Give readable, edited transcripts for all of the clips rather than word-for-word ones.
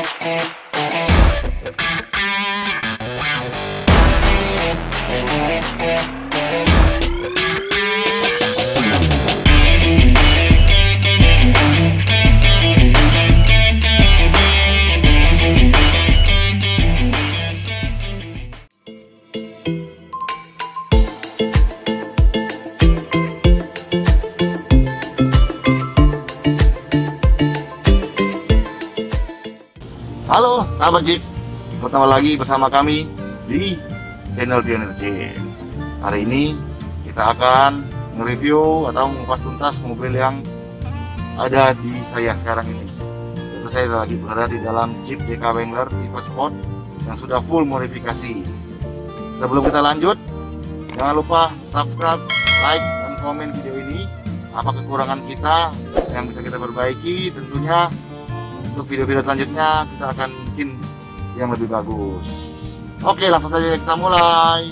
Halo sahabat Jeep, bertemu lagi bersama kami di channel Pionir Jeep. Hari ini kita akan nge-review atau mengupas tuntas mobil yang ada di saya sekarang ini. Yaitu saya lagi berada di dalam Jeep JK Wrangler tipe Sport yang sudah full modifikasi. Sebelum kita lanjut, jangan lupa subscribe, like, dan komen video ini. Apa kekurangan kita yang bisa kita perbaiki, tentunya untuk video-video selanjutnya kita akan bikin yang lebih bagus. Oke, langsung saja kita mulai.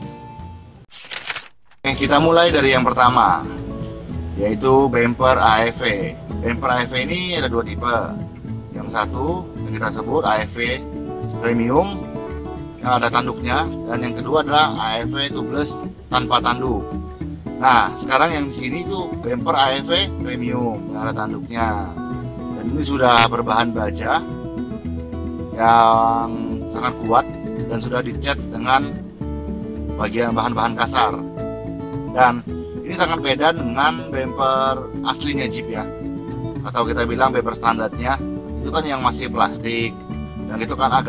Kita mulai dari yang pertama, yaitu bumper AEV. Bumper AEV ini ada dua tipe. Yang satu yang kita sebut AEV Premium yang ada tanduknya, dan yang kedua adalah AEV Tubeless tanpa tanduk. Nah, sekarang yang di sini tuh bumper AEV Premium yang ada tanduknya. Ini sudah berbahan baja yang sangat kuat dan sudah dicat dengan bagian bahan-bahan kasar, dan ini sangat beda dengan bumper aslinya Jeep ya, atau kita bilang bumper standarnya. Itu kan yang masih plastik dan itu kan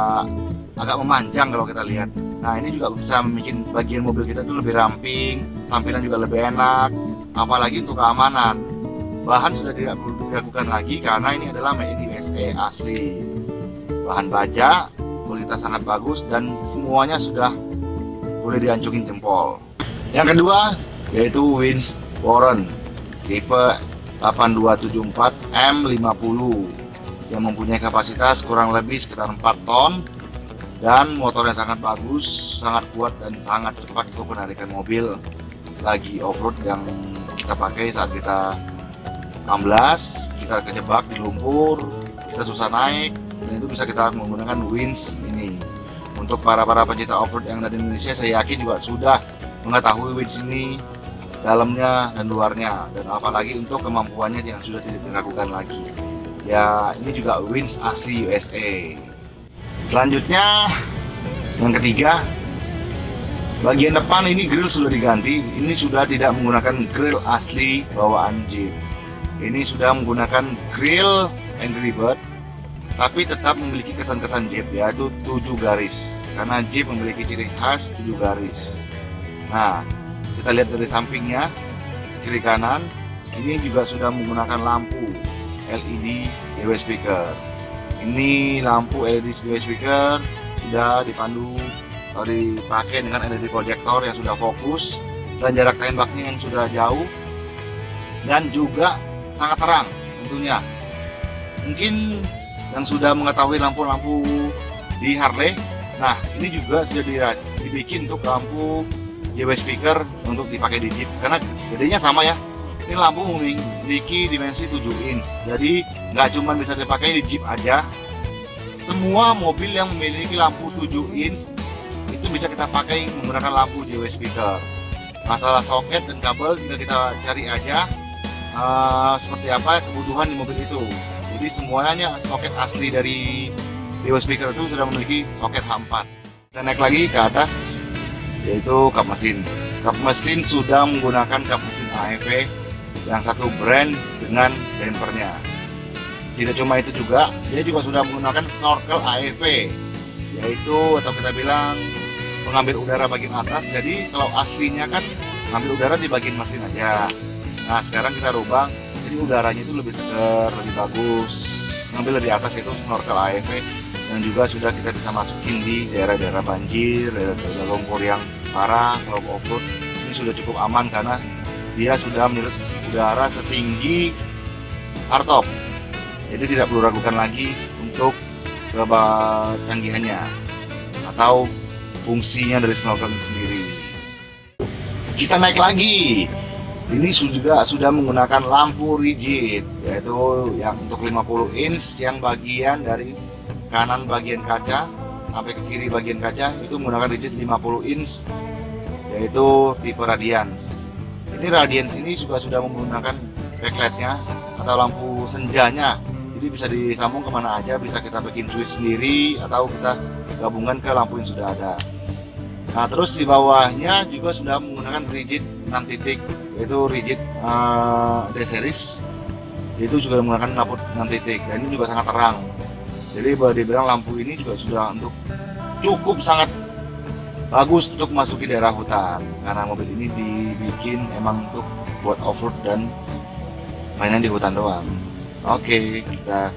agak memanjang kalau kita lihat. Nah, ini juga bisa membuat bagian mobil kita itu lebih ramping, tampilan juga lebih enak, apalagi untuk keamanan. Bahan sudah tidak perlu diragukan lagi karena ini adalah made in USA asli. Bahan baja, kualitas sangat bagus, dan semuanya sudah boleh diancungin jempol. Yang kedua yaitu Winch Warren tipe 8274 M50 yang mempunyai kapasitas kurang lebih sekitar 4 ton dan motornya sangat bagus, sangat kuat, dan sangat cepat untuk menarikan mobil lagi off-road yang kita pakai saat kita amblas, kita kejebak di lumpur, kita susah naik, dan itu bisa kita menggunakan winch ini. Untuk para pencinta off-road yang ada di Indonesia, saya yakin juga sudah mengetahui winch ini dalamnya dan luarnya, dan apalagi untuk kemampuannya yang sudah tidak diragukan lagi. Ya, ini juga winch asli USA. Selanjutnya yang ketiga, bagian depan ini grill sudah diganti. Ini sudah tidak menggunakan grill asli bawaan Jeep. Ini sudah menggunakan grill Angry Bird, tapi tetap memiliki kesan-kesan Jeep, yaitu 7 garis, karena Jeep memiliki ciri khas 7 garis. Nah, kita lihat dari sampingnya, kiri kanan, ini juga sudah menggunakan lampu LED DW speaker. Ini lampu LED DW speaker sudah dipandu atau dipakai dengan LED proyektor yang sudah fokus, dan jarak tembaknya yang sudah jauh, dan juga sangat terang tentunya. Mungkin yang sudah mengetahui lampu-lampu di Harley, nah ini juga sudah dibikin untuk lampu JW speaker untuk dipakai di Jeep, karena gedenya sama ya. Ini lampu memiliki dimensi 7 inch, jadi nggak cuma bisa dipakai di Jeep aja. Semua mobil yang memiliki lampu 7 inch itu bisa kita pakai menggunakan lampu JW speaker. Masalah soket dan kabel tinggal kita cari aja seperti apa kebutuhan di mobil itu. Jadi semuanya soket asli dari DW speaker itu sudah memiliki soket H4. Kita naik lagi ke atas, yaitu kap mesin. Kap mesin sudah menggunakan kap mesin AEV yang satu brand dengan dampernya. Tidak cuma itu juga, dia juga sudah menggunakan snorkel AEV, yaitu atau kita bilang pengambil udara bagian atas. Jadi kalau aslinya kan mengambil udara di bagian mesin aja. Nah, sekarang kita rubah, jadi udaranya itu lebih seger, lebih bagus. Ngambil dari atas itu snorkel AEV, yang juga sudah kita bisa masukin di daerah-daerah banjir, daerah-daerah lumpur yang parah. Kalau off-road ini sudah cukup aman karena dia sudah menyerap udara setinggi hardtop. Jadi tidak perlu ragukan lagi untuk kecanggihannya atau fungsinya dari snorkel ini sendiri. Kita naik lagi Ini juga sudah menggunakan lampu rigid, yaitu yang untuk 50 inch yang bagian dari kanan bagian kaca sampai ke kiri bagian kaca itu menggunakan rigid 50 inch, yaitu tipe Radiance. Ini Radiance ini juga sudah menggunakan backlightnya atau lampu senjanya, jadi bisa disambung kemana aja, bisa kita bikin switch sendiri atau kita gabungkan ke lampu yang sudah ada. Nah, terus di bawahnya juga sudah menggunakan rigid 6 titik, yaitu rigid D-series, itu juga menggunakan lampu 6 titik, dan ini juga sangat terang. Jadi boleh dibilang lampu ini juga sudah untuk cukup sangat bagus untuk masuki daerah hutan, karena mobil ini dibikin emang untuk buat off-road dan mainan di hutan doang. Oke, kita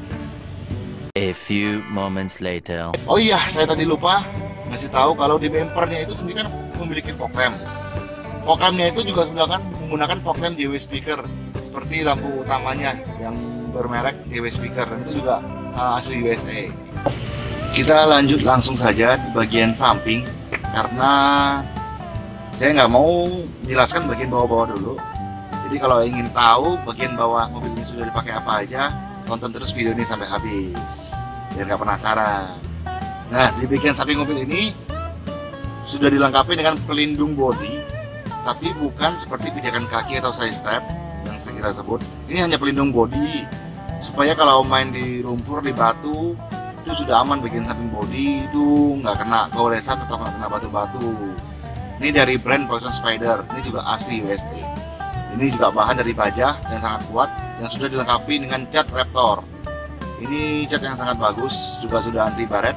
A few moments later. Oh iya, saya tadi lupa ngasih tahu kalau di bempernya itu sendiri kan memiliki fog lamp. Fog lampnya itu juga sudah kan menggunakan fog lamp JW speaker seperti lampu utamanya yang bermerek JW speaker, dan itu juga asli USA. Kita lanjut langsung saja di bagian samping karena saya nggak mau menjelaskan bagian bawah-bawah dulu. Jadi kalau ingin tahu bagian bawah mobil ini sudah dipakai apa aja, tonton terus video ini sampai habis biar nggak penasaran. Nah, di bagian samping mobil ini sudah dilengkapi dengan pelindung bodi, tapi bukan seperti pijakan kaki atau side step yang sering kita sebut. Ini hanya pelindung bodi supaya kalau main di lumpur, di batu itu sudah aman. Bagian samping bodi itu nggak kena goresan atau nggak kena batu-batu. Ini dari brand Poison Spider, ini juga asli USA. Ini juga bahan dari baja dan sangat kuat, yang sudah dilengkapi dengan cat Raptor. Ini cat yang sangat bagus, juga sudah anti baret,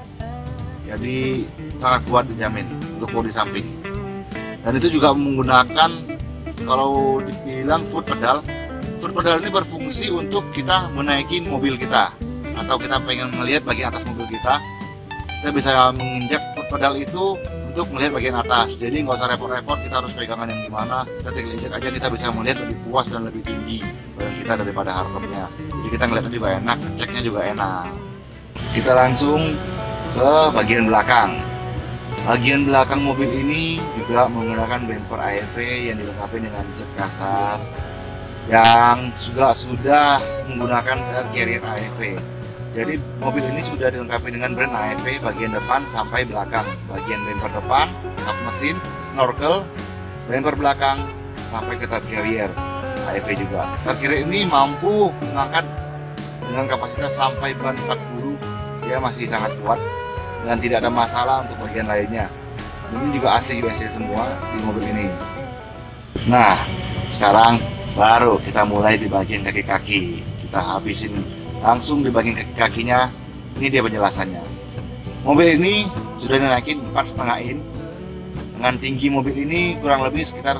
jadi sangat kuat dijamin untuk bodi samping. Dan itu juga menggunakan, kalau dibilang foot pedal. Foot pedal ini berfungsi untuk kita menaiki mobil kita, atau kita pengen melihat bagian atas mobil kita bisa menginjak foot pedal itu untuk melihat bagian atas. Jadi nggak usah repot-repot kita harus pegangan yang gimana, kita tinggal injak aja, kita bisa melihat lebih puas dan lebih tinggi badan kita daripada hardtopnya. Jadi kita ngeliatnya juga enak, ceknya juga enak. Kita langsung ke bagian belakang. Bagian belakang mobil ini juga menggunakan bumper AEV yang dilengkapi dengan cat kasar, yang juga sudah menggunakan air carrier AEV. Jadi mobil ini sudah dilengkapi dengan brand AEV bagian depan sampai belakang. Bagian bumper depan, kap mesin, snorkel, bumper belakang sampai ke third carrier AEV juga. Third carrier ini mampu mengangkat dengan kapasitas sampai ban 40. Dia masih sangat kuat dan tidak ada masalah untuk bagian lainnya. Ini juga asli USA semua di mobil ini. Nah, sekarang baru kita mulai di bagian kaki-kaki. Kita habisin langsung di bagian kaki-kakinya. Ini dia penjelasannya. Mobil ini sudah dinaikin 4,5 in. Dengan tinggi mobil ini kurang lebih sekitar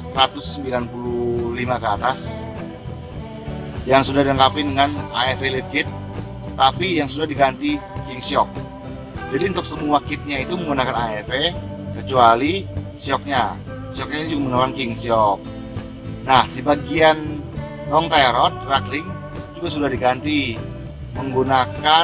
195 ke atas, yang sudah dilengkapi dengan AEV lift kit, tapi yang sudah diganti king shock. Jadi untuk semua kitnya itu menggunakan AEV kecuali shocknya. Shocknya ini juga menggunakan king shock. Nah, di bagian long tie rod, rackling juga sudah diganti menggunakan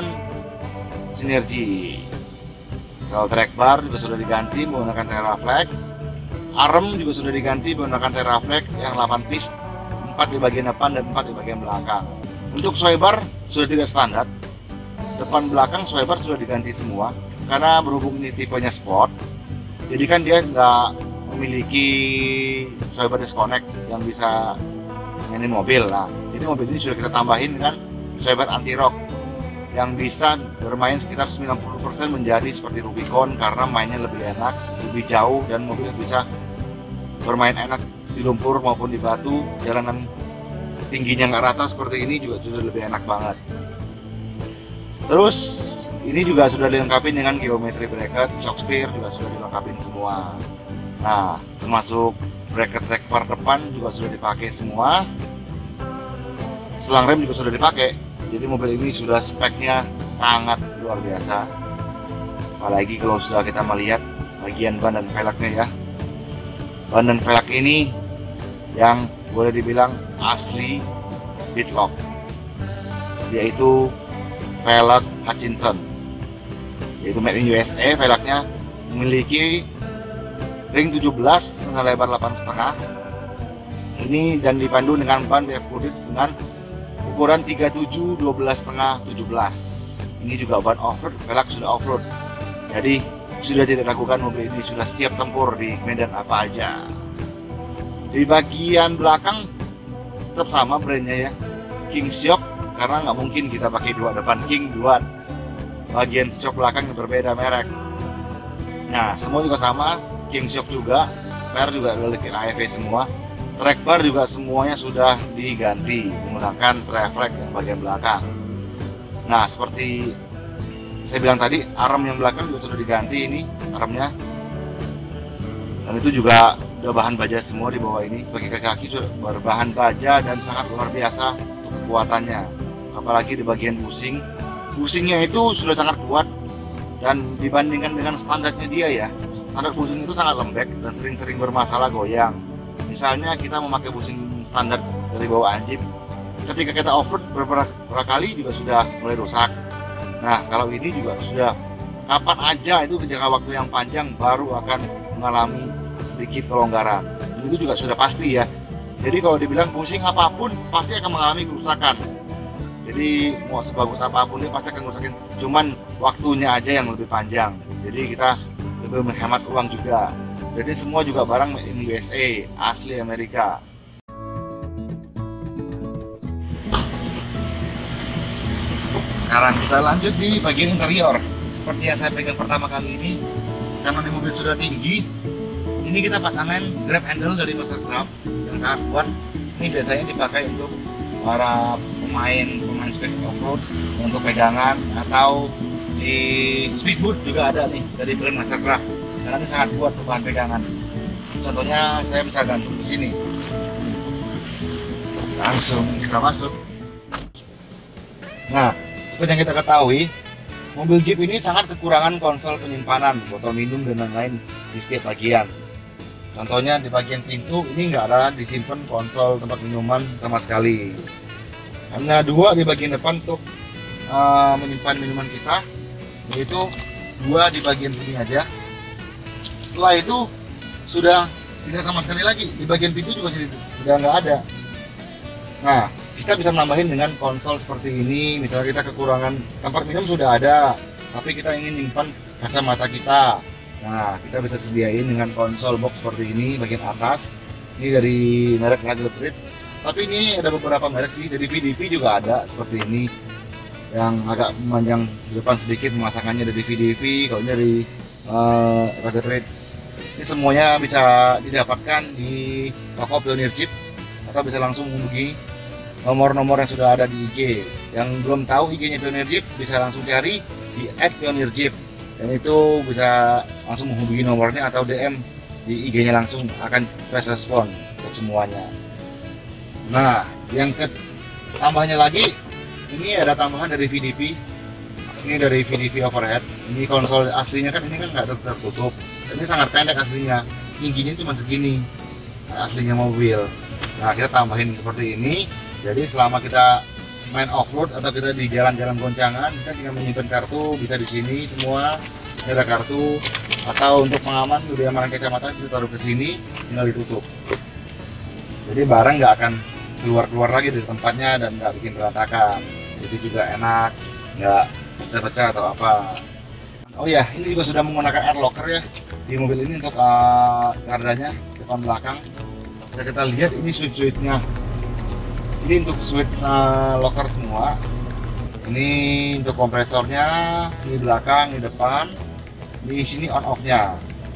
Synergy. Kalau track bar juga sudah diganti menggunakan Terraflex. Arm juga sudah diganti menggunakan Terraflex yang 8 piece, 4 di bagian depan dan 4 di bagian belakang. Untuk sway bar sudah tidak standar. Depan belakang sway bar sudah diganti semua karena berhubung ini tipenya sport. Jadi kan dia nggak memiliki sway bar disconnect yang bisa mainin mobil. Nah, jadi mobil ini sudah kita tambahin dengan sway bar anti rock yang bisa bermain sekitar 90% menjadi seperti Rubicon karena mainnya lebih enak, lebih jauh, dan mobil bisa bermain enak di lumpur maupun di batu. Jalanan tingginya nggak rata seperti ini juga sudah lebih enak banget. Terus ini juga sudah dilengkapi dengan geometri bracket, shock steer juga sudah dilengkapi semua. Nah, termasuk bracket track bar depan juga sudah dipakai semua. Selang rem juga sudah dipakai. Jadi mobil ini sudah speknya sangat luar biasa. Apalagi kalau sudah kita melihat bagian ban dan velgnya ya. Ban dan velg ini yang boleh dibilang asli Bitlock, yaitu velg Hutchinson, yaitu made in USA. Velgnya memiliki ring 17 dengan lebar 8,5, Ini dan dipandu dengan ban BF Goodrich dengan ukuran 37, 12,5, 17. Ini juga ban off-road, velg sudah off-road. Jadi sudah tidak ragukan mobil ini sudah siap tempur di medan apa aja. Di bagian belakang tetap sama brandnya ya, King Shock, karena nggak mungkin kita pakai dua depan King, dua bagian shock belakang yang berbeda merek. Nah, semua juga sama, King Shock juga, per juga udah bikin AEV semua. Track bar juga semuanya sudah diganti menggunakan traflex yang bagian belakang. Nah, seperti saya bilang tadi, arm yang belakang juga sudah diganti ini armnya. Dan itu juga udah bahan baja semua di bawah ini. Bagi kaki-kaki sudah berbahan baja dan sangat luar biasa untuk kekuatannya. Apalagi di bagian busing, busingnya itu sudah sangat kuat dan dibandingkan dengan standarnya dia ya. Standar busing itu sangat lembek dan sering-sering bermasalah goyang. Misalnya kita memakai busing standar dari bawaan Jeep, ketika kita off-road beberapa kali juga sudah mulai rusak. Nah, kalau ini juga sudah kapan aja itu jangka waktu yang panjang baru akan mengalami sedikit kelonggaran. Dan itu juga sudah pasti ya. Jadi kalau dibilang busing apapun pasti akan mengalami kerusakan. Jadi mau sebagus apapun dia pasti akan rusakin. Cuman waktunya aja yang lebih panjang. Jadi kita lebih menghemat uang juga. Jadi semua juga barang made in USA, asli Amerika. Sekarang kita lanjut di bagian interior. Seperti yang saya pegang pertama kali ini, karena di mobil sudah tinggi, ini kita pasangan grab handle dari Mastercraft yang sangat kuat. Ini biasanya dipakai untuk para pemain speed off-road untuk pegangan, atau di speedboat juga ada nih dari brand Mastercraft. Karena ini sangat kuat untuk bahan pegangan. Contohnya saya bisa gantung di sini. Langsung kita masuk. Nah, seperti yang kita ketahui, mobil Jeep ini sangat kekurangan konsol penyimpanan, botol minum dan lain-lain di setiap bagian. Contohnya di bagian pintu ini nggak ada disimpan konsol tempat minuman sama sekali. Hanya dua di bagian depan untuk menyimpan minuman kita, yaitu dua di bagian sini aja. Setelah itu sudah tidak sama sekali lagi, di bagian pintu juga sudah nggak ada. Nah, kita bisa nambahin dengan konsol seperti ini. Misalnya kita kekurangan tempat minum sudah ada, tapi kita ingin nyimpan kacamata kita. Nah, kita bisa sediain dengan konsol box seperti ini bagian atas. Ini dari merek Goodrich, tapi ini ada beberapa merek sih, dari VDP juga ada seperti ini yang agak memanjang di depan sedikit pemasangannya dari VDP. Kalau ini dari Goodrich, ini semuanya bisa didapatkan di toko Pioneer Jeep, atau bisa langsung menghubungi nomor-nomor yang sudah ada di IG. Yang belum tahu IG-nya Pioneer Jeep bisa langsung cari di @pioneerjeep, dan itu bisa langsung menghubungi nomornya atau DM di IG-nya, langsung akan fast respon untuk semuanya. Nah, yang tambahnya lagi, ini ada tambahan dari VDP. Ini dari VDP overhead. Ini konsol aslinya kan ini kan nggak tertutup. Ini sangat pendek aslinya. Tingginya cuma segini. Aslinya mobil. Nah, kita tambahin seperti ini. Jadi selama kita main off-road atau kita di jalan-jalan goncangan, kita tinggal menyimpan kartu, bisa di sini semua. Ini ada kartu. Atau untuk pengaman, udah aman kacamata kita taruh ke sini, tinggal ditutup. Jadi barang nggak akan keluar-keluar lagi dari tempatnya dan nggak bikin berantakan. Jadi juga enak, nggak pecah-pecah atau apa. Oh ya, ini juga sudah menggunakan air locker ya di mobil ini untuk gardanya depan belakang. Bisa kita lihat ini switch-switchnya. Ini untuk switch locker semua. Ini untuk kompresornya, ini belakang, ini depan, di sini on off-nya.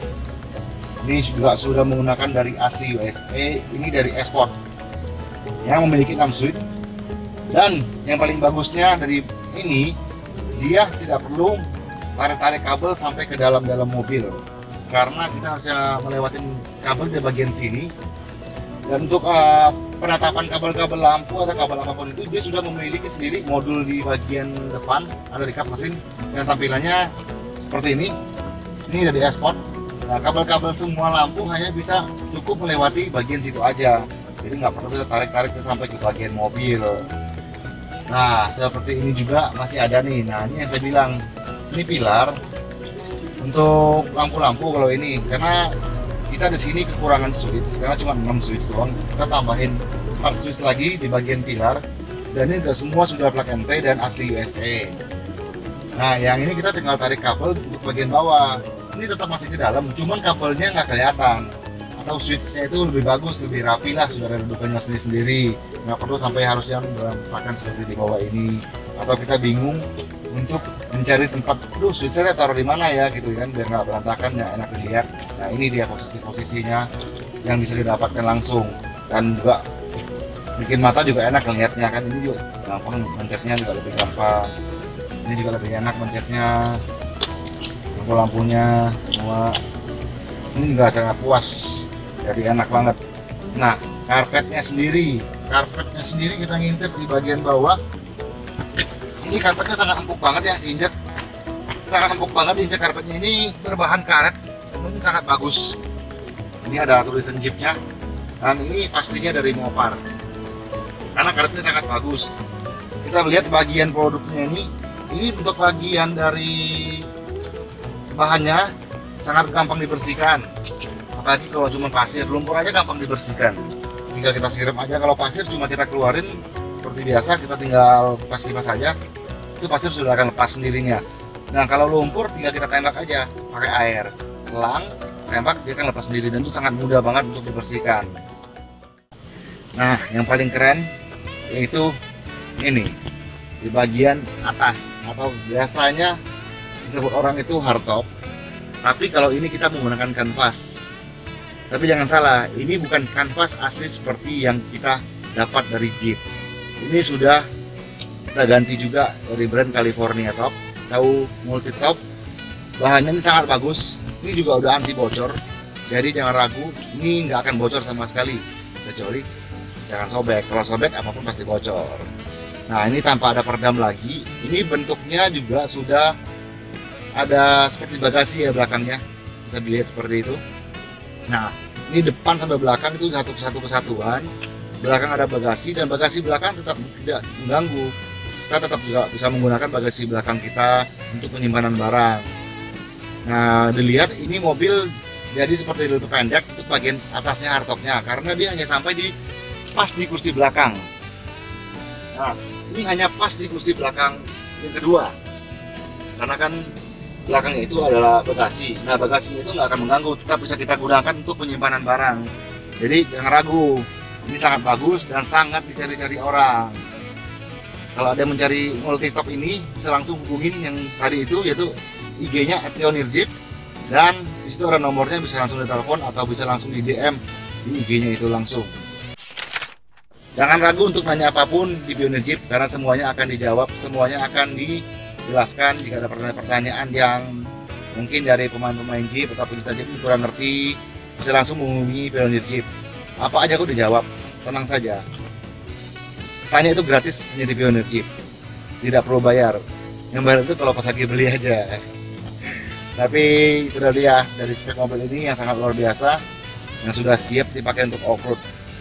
Ini juga sudah menggunakan dari asli USA, ini dari Esport yang memiliki 6 switch. Dan yang paling bagusnya dari ini, dia tidak perlu tarik-tarik kabel sampai ke dalam mobil, karena kita harus melewati kabel di bagian sini. Dan untuk penatapan kabel-kabel lampu atau kabel apapun itu, dia sudah memiliki sendiri modul di bagian depan, ada di kap mesin yang tampilannya seperti ini. Ini dari Esport. Nah, kabel-kabel semua lampu hanya bisa cukup melewati bagian situ aja, jadi nggak perlu kita tarik-tarik sampai ke bagian mobil. Nah, seperti ini juga masih ada nih. Nah, ini yang saya bilang, ini pilar untuk lampu-lampu kalau ini, karena kita di sini kekurangan switch karena cuma 6 switch doang. Kita tambahin 4 switch lagi di bagian pilar, dan ini semua sudah plug and play dan asli USA. Nah, yang ini kita tinggal tarik kabel untuk bagian bawah. Ini tetap masih di dalam, cuman kabelnya nggak kelihatan. Atau switchnya itu lebih bagus, lebih rapi lah, sudah ada dudukannya sendiri. Nggak perlu sampai harus yang berantakan seperti di bawah ini. Atau kita bingung untuk mencari tempat, switchnya taruh di mana ya gitu kan, biar nggak berantakan, ya enak dilihat. Nah, ini dia posisinya yang bisa didapatkan langsung, dan juga bikin mata juga enak ngelihatnya kan. Ini juga gampang, mencetnya juga lebih gampang. Ini juga lebih enak mencetnya, lampu-lampunya semua ini juga sangat puas, jadi enak banget. Nah, karpetnya sendiri kita ngintip di bagian bawah. Ini karpetnya sangat empuk banget ya diinjak, karpetnya ini berbahan karet, ini sangat bagus. Ini ada tulisan Jeepnya, dan ini pastinya dari Mopar karena karetnya sangat bagus. Kita lihat bagian produknya ini untuk bagian dari bahannya sangat gampang dibersihkan, apalagi kalau cuma pasir. Lumpur aja gampang dibersihkan, tinggal kita siram aja. Kalau pasir cuma kita keluarin seperti biasa, kita tinggal kipas saja, itu pasir sudah akan lepas sendirinya. Nah, kalau lumpur tinggal kita tembak aja pakai air, selang tembak, dia akan lepas sendiri, dan itu sangat mudah banget untuk dibersihkan. Nah, yang paling keren yaitu ini di bagian atas, atau biasanya disebut orang itu hardtop, tapi kalau ini kita menggunakan kanvas. Tapi jangan salah, ini bukan kanvas asli seperti yang kita dapat dari Jeep. Ini sudah kita ganti juga dari brand California Top, tahu multi top. Bahannya ini sangat bagus, ini juga udah anti bocor, jadi jangan ragu, ini nggak akan bocor sama sekali, kecuali jangan sobek. Kalau sobek apapun pasti bocor. Nah, ini tanpa ada peredam lagi. Ini bentuknya juga sudah ada seperti bagasi ya belakangnya, bisa dilihat seperti itu. Nah, ini depan sampai belakang itu satu kesatuan. Belakang ada bagasi, dan bagasi belakang tetap tidak mengganggu. Kita tetap juga bisa menggunakan bagasi belakang kita untuk penyimpanan barang. Nah, dilihat ini mobil jadi seperti lebih pendek untuk bagian atasnya hardtopnya, karena dia hanya sampai pas di kursi belakang. Nah, ini hanya pas di kursi belakang yang kedua, karena kan belakangnya itu adalah bagasi. Nah, bagasinya itu nggak akan mengganggu, tetap bisa kita gunakan untuk penyimpanan barang. Jadi jangan ragu, ini sangat bagus dan sangat dicari-cari orang. Kalau ada yang mencari multi top ini, bisa langsung hubungin yang tadi itu, yaitu IG-nya @pionir Jeep, dan disitu ada nomornya, bisa langsung ditelepon atau bisa langsung di DM di IG-nya itu langsung. Jangan ragu untuk nanya apapun di Pionir Jeep, karena semuanya akan dijawab, semuanya akan dijelaskan. Jika ada pertanyaan yang mungkin dari pemain-pemain Jeep atau pencinta Jeep kurang ngerti, bisa langsung menghubungi Pionir Jeep. Apa aja aku dijawab, tenang saja. Tanya itu gratis di Pionir Jeep, tidak perlu bayar. Yang bayar itu kalau pas lagi beli aja. Tapi itu udah dia dari spek mobil ini yang sangat luar biasa, yang sudah siap dipakai untuk off-road.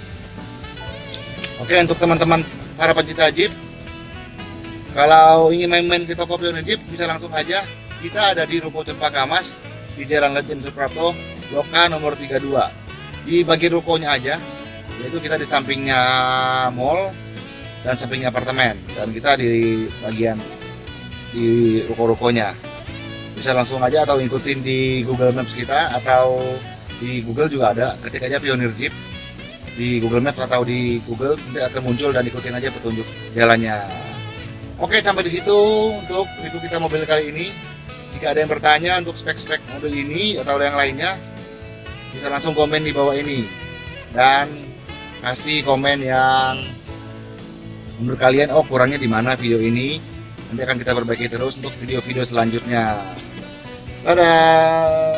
Oke, untuk teman-teman para pencinta Jeep, kalau ingin main-main di toko Pionir Jeep, bisa langsung aja. Kita ada di Ruko Cempaka Mas di Jalan Ledjen Suprapto, Blok A nomor 32. Di bagian rukonya aja, yaitu kita di sampingnya mall dan sampingnya apartemen, dan kita di bagian di ruko-rukonya. Bisa langsung aja atau ikutin di Google Maps kita, atau di Google juga ada, ketik aja Pionir Jeep di Google Maps atau di Google, nanti akan muncul, dan ikutin aja petunjuk jalannya. Oke, sampai di situ untuk review kita mobil kali ini. Jika ada yang bertanya untuk spek-spek mobil ini atau yang lainnya, bisa langsung komen di bawah ini dan kasih komen yang menurut kalian, oh kurangnya di mana video ini. Nanti akan kita perbaiki terus untuk video-video selanjutnya. Dadah.